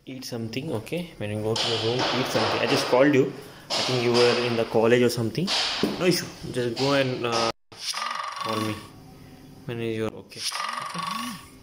eat something. Okay, when you go to your room, eat something. I just called you. I think you were in the college or something. No issue. Just go and call me when you're okay. Okay.